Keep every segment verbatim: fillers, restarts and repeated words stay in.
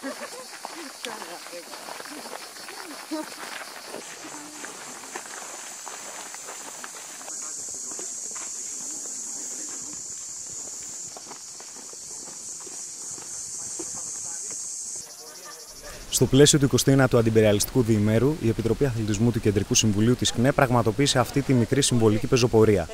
Στο πλαίσιο του εικοστού ένατου Αντιπεριαλιστικού Διημέρου, η Επιτροπή Αθλητισμού του Κεντρικού Συμβουλίου της ΚΝΕ πραγματοποίησε αυτή τη μικρή συμβολική πεζοπορία.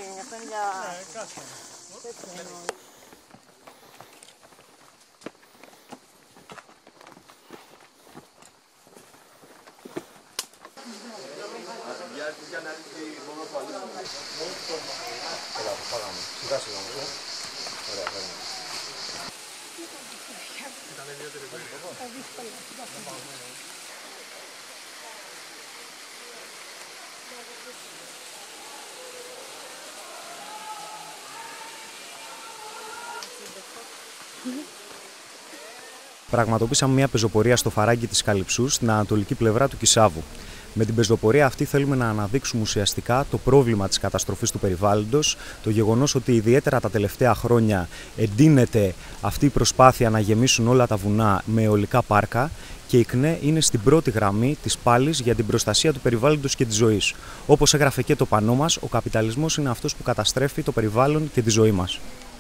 Πραγματοποίησαμε μια πεζοπορία στο Φαράγγι της Καλυψούς, στην ανατολική πλευρά του Κισάβου. Με την πεζοπορία αυτή θέλουμε να αναδείξουμε ουσιαστικά το πρόβλημα της καταστροφής του περιβάλλοντος, το γεγονός ότι ιδιαίτερα τα τελευταία χρόνια εντείνεται αυτή η προσπάθεια να γεμίσουν όλα τα βουνά με αιωλικά πάρκα και η ΚΝΕ είναι στην πρώτη γραμμή της πάλης για την προστασία του περιβάλλοντος και της ζωής. Όπως έγραφε και το πανό μας, ο καπιταλισμός είναι αυτός που καταστρέφει το περιβάλλον και τη ζωή μας.